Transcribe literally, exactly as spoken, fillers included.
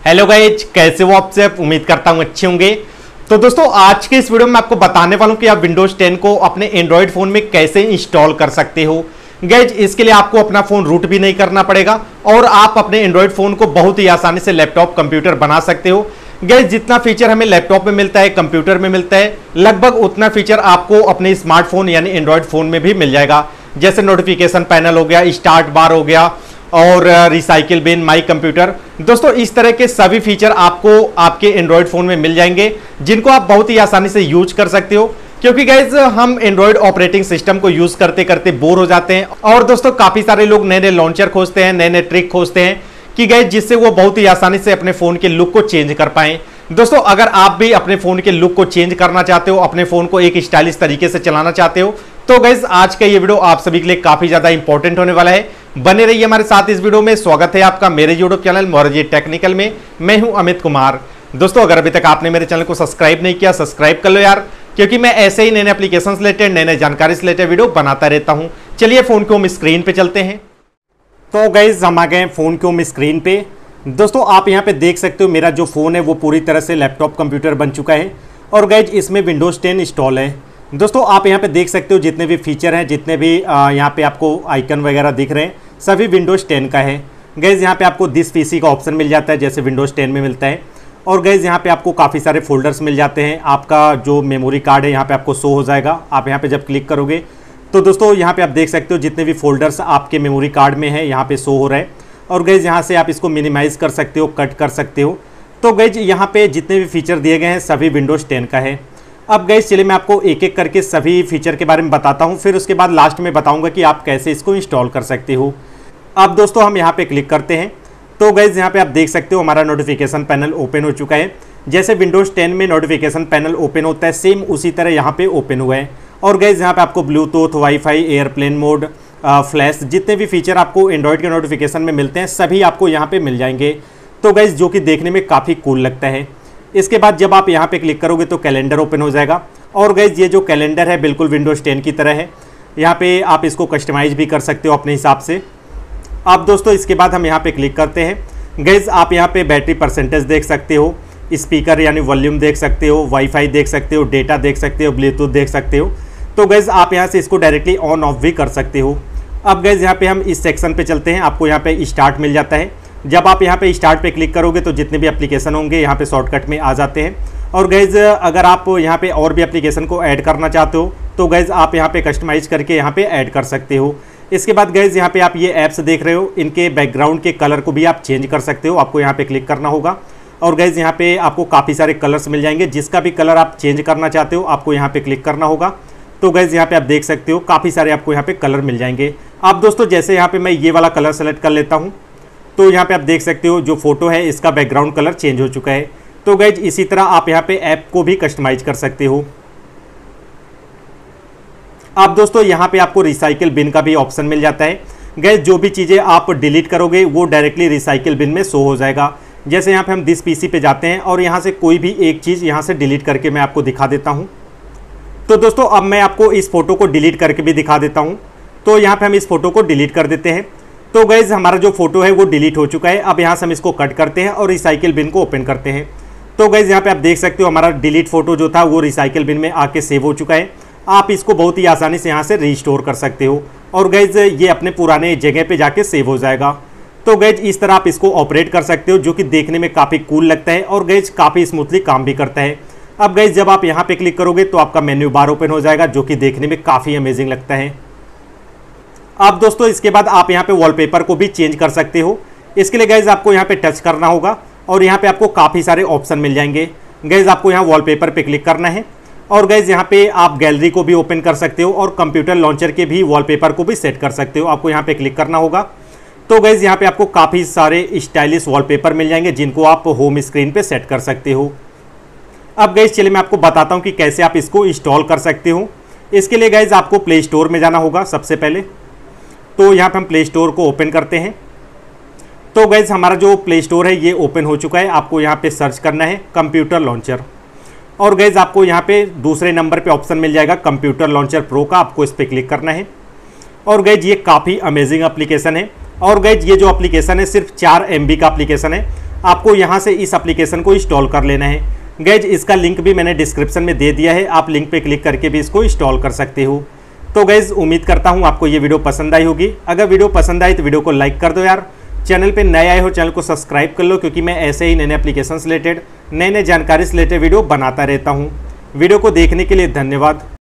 Hello guys, कैसे हो आप सब। उम्मीद करता हूं अच्छे होंगे। तो दोस्तों आज के इस वीडियो में आपको बताने वाला हूं कि आप विंडोज टेन को अपने एंड्रॉयड फोन में कैसे इंस्टॉल कर सकते हो। गाइज इसके लिए आपको अपना फोन रूट भी नहीं करना पड़ेगा और आप अपने एंड्रॉयड फोन को बहुत ही आसानी से लैपटॉप कंप्यूटर बना सकते हो। गाइज जितना फीचर हमें लैपटॉप में मिलता है, कंप्यूटर में मिलता है, लगभग उतना फीचर आपको अपने स्मार्टफोन यानी एंड्रॉयड फोन में भी मिल जाएगा। जैसे नोटिफिकेशन पैनल हो गया, स्टार्ट बार हो गया और रिसाइकिल बिन, माई कंप्यूटर। दोस्तों इस तरह के सभी फीचर आपको आपके एंड्रॉयड फोन में मिल जाएंगे, जिनको आप बहुत ही आसानी से यूज कर सकते हो। क्योंकि गाइज हम एंड्रॉयड ऑपरेटिंग सिस्टम को यूज करते करते बोर हो जाते हैं और दोस्तों काफी सारे लोग नए नए लॉन्चर खोजते हैं, नए नए ट्रिक खोजते हैं कि गाइज जिससे वो बहुत ही आसानी से अपने फोन के लुक को चेंज कर पाएं। दोस्तों अगर आप भी अपने फोन के लुक को चेंज करना चाहते हो, अपने फोन को एक स्टाइलिश तरीके से चलाना चाहते हो, तो गाइज आज का ये वीडियो आप सभी के लिए काफी ज्यादा इंपॉर्टेंट होने वाला है। बने रहिए हमारे साथ इस वीडियो में। स्वागत है आपका मेरे यूट्यूब चैनल मोरजी टेक्निकल में। मैं हूं अमित कुमार। दोस्तों अगर अभी तक आपने मेरे चैनल को सब्सक्राइब नहीं किया, सब्सक्राइब कर लो यार, क्योंकि मैं ऐसे ही नए नए एप्लीकेशन से रिलेटेड, नए नए जानकारी से रिलेटेड वीडियो बनाता रहता हूं। चलिए फोन के होम स्क्रीन पे चलते हैं। तो गाइज हम आ गए फोन के होम स्क्रीन पे। दोस्तों आप यहाँ पे देख सकते हो मेरा जो फोन है वो पूरी तरह से लैपटॉप कंप्यूटर बन चुका है और गाइज इसमें विंडोज टेन इंस्टॉल है। दोस्तों आप यहाँ पे देख सकते हो जितने भी फीचर हैं, जितने भी यहाँ पे आपको आइकन वगैरह दिख रहे हैं, सभी विंडोज टेन का है। गाइज यहाँ पे आपको दिस पीसी का ऑप्शन मिल जाता है जैसे विंडोज टेन में मिलता है। और गाइज यहाँ पे आपको काफ़ी सारे फोल्डर्स मिल जाते हैं। आपका जो मेमोरी कार्ड है यहाँ पे आपको शो हो जाएगा। आप यहाँ पे जब क्लिक करोगे तो दोस्तों यहाँ पे आप देख सकते हो जितने भी फोल्डर्स आपके मेमोरी कार्ड में है यहाँ पे शो हो रहा है। और गाइज यहाँ से आप इसको मिनिमाइज कर सकते हो, कट कर सकते हो। तो गाइज यहाँ पे जितने भी फीचर दिए गए हैं सभी विंडोज टेन का है। अब गाइज चलिए मैं आपको एक एक करके सभी फीचर के बारे में बताता हूँ, फिर उसके बाद लास्ट में बताऊँगा कि आप कैसे इसको इंस्टॉल कर सकते हो। अब दोस्तों हम यहाँ पे क्लिक करते हैं तो गाइज यहाँ पे आप देख सकते हो हमारा नोटिफिकेशन पैनल ओपन हो चुका है। जैसे विंडोज टेन में नोटिफिकेशन पैनल ओपन होता है, सेम उसी तरह यहाँ पे ओपन हुआ है। और गाइज यहाँ पे आपको Bluetooth, WiFi, airplane mode, flash, जितने भी फीचर आपको एंड्रॉयड के नोटिफिकेशन में मिलते हैं सभी आपको यहाँ पे मिल जाएंगे। तो गाइज जो कि देखने में काफ़ी कूल लगता है। इसके बाद जब आप यहाँ पे क्लिक करोगे तो कैलेंडर ओपन हो जाएगा। और गाइज ये जो कैलेंडर है बिल्कुल विंडोज टेन की तरह है। यहाँ पे आप इसको कस्टमाइज भी कर सकते हो अपने हिसाब से। अब दोस्तों इसके बाद हम यहाँ पे क्लिक करते हैं। गाइज आप यहाँ पे बैटरी परसेंटेज देख सकते हो, स्पीकर यानी वॉल्यूम देख सकते हो, वाईफाई देख सकते हो, डेटा देख सकते हो, ब्लूटूथ देख सकते हो। तो गाइज आप यहाँ से इसको डायरेक्टली ऑन ऑफ भी कर सकते हो। अब गाइज यहाँ पे हम इस सेक्शन पे चलते हैं। आपको यहाँ पे स्टार्ट मिल जाता है। जब आप यहाँ पे स्टार्ट पे क्लिक करोगे तो जितने भी एप्लीकेशन होंगे यहाँ पे शॉर्टकट में आ जाते हैं। और गाइज अगर आप यहाँ पे और भी एप्लीकेशन को ऐड करना चाहते हो तो गाइज आप यहाँ पे कस्टमाइज करके यहाँ पे ऐड कर सकते हो। इसके बाद गाइज यहाँ पे आप ये ऐप्स देख रहे हो, इनके बैकग्राउंड के कलर को भी आप चेंज कर सकते हो। आपको यहाँ पे क्लिक करना होगा और गाइज यहाँ पे आपको काफ़ी सारे कलर्स मिल जाएंगे। जिसका भी कलर आप चेंज करना चाहते हो आपको यहाँ पे क्लिक करना होगा। तो गाइज यहाँ पे आप देख सकते हो काफ़ी सारे आपको यहाँ पे कलर मिल जाएंगे। अब दोस्तों जैसे यहाँ पे मैं ये वाला कलर सेलेक्ट कर लेता हूँ तो यहाँ पे आप देख सकते हो जो फोटो है इसका बैकग्राउंड कलर चेंज हो चुका है। तो गाइज इसी तरह आप यहाँ पे ऐप को भी कस्टमाइज कर सकते हो। अब दोस्तों यहाँ पे आपको रिसाइकिल बिन का भी ऑप्शन मिल जाता है। गाइज जो भी चीज़ें आप डिलीट करोगे वो डायरेक्टली रिसाइकिल बिन में शो हो जाएगा। जैसे यहाँ पे हम दिस पीसी पे जाते हैं और यहाँ से कोई भी एक चीज़ यहाँ से डिलीट करके मैं आपको दिखा देता हूँ। तो दोस्तों अब मैं आपको इस फोटो को डिलीट करके भी दिखा देता हूँ। तो यहाँ पे हम इस फोटो को डिलीट कर देते हैं। तो गाइज हमारा जो फोटो है वो डिलीट हो चुका है। अब यहाँ से हम इसको कट करते हैं और रिसाइकिल बिन को ओपन करते हैं। तो गाइज यहाँ पे आप देख सकते हो हमारा डिलीट फोटो जो था वो रिसाइकिल बिन में आके सेव हो चुका है। आप इसको बहुत ही आसानी से यहाँ से रीस्टोर कर सकते हो और गाइज ये अपने पुराने जगह पे जाके सेव हो जाएगा। तो गाइज इस तरह आप इसको ऑपरेट कर सकते हो, जो कि देखने में काफ़ी कूल लगता है और गाइज काफ़ी स्मूथली काम भी करता है। अब गाइज जब आप यहाँ पे क्लिक करोगे तो आपका मेन्यू बार ओपन हो जाएगा, जो कि देखने में काफ़ी अमेजिंग लगता है। अब दोस्तों इसके बाद आप यहाँ पे वॉलपेपर को भी चेंज कर सकते हो। इसके लिए गाइज आपको यहाँ पे टच करना होगा और यहाँ पे आपको काफ़ी सारे ऑप्शन मिल जाएंगे। गाइज आपको यहाँ वॉलपेपर पे क्लिक करना है और गाइज यहाँ पे आप गैलरी को भी ओपन कर सकते हो और कंप्यूटर लॉन्चर के भी वॉलपेपर को भी सेट कर सकते हो। आपको यहाँ पे क्लिक करना होगा। तो गाइज यहाँ पे आपको काफ़ी सारे स्टाइलिश वॉलपेपर मिल जाएंगे जिनको आप होम स्क्रीन पे सेट कर सकते हो। अब गाइज चलिए मैं आपको बताता हूँ कि कैसे आप इसको इंस्टॉल कर सकते हो। इसके लिए गाइज आपको प्ले स्टोर में जाना होगा सबसे पहले। तो यहाँ पे हम प्ले स्टोर को ओपन करते हैं। तो गाइज हमारा जो प्ले स्टोर है ये ओपन हो चुका है। आपको यहाँ पे सर्च करना है कंप्यूटर लॉन्चर और गाइज आपको यहाँ पे दूसरे नंबर पे ऑप्शन मिल जाएगा कंप्यूटर लॉन्चर प्रो का। आपको इस पर क्लिक करना है और गाइज ये काफ़ी अमेजिंग एप्लीकेशन है। और गाइज ये जो एप्लीकेशन है सिर्फ चार एम बी का एप्लीकेशन है। आपको यहाँ से इस एप्लीकेशन को इंस्टॉल कर लेना है। गाइज इसका लिंक भी मैंने डिस्क्रिप्शन में दे दिया है, आप लिंक पे क्लिक करके भी इसको इंस्टॉल कर सकते हो। तो गाइज उम्मीद करता हूँ आपको ये वीडियो पसंद आई होगी। अगर वीडियो पसंद आई तो वीडियो को लाइक कर दो यार। चैनल पे नए आए हो चैनल को सब्सक्राइब कर लो, क्योंकि मैं ऐसे ही नए नए एप्लीकेशन से रिलेटेड नए नए जानकारी से रिलेटेड वीडियो बनाता रहता हूँ। वीडियो को देखने के लिए धन्यवाद।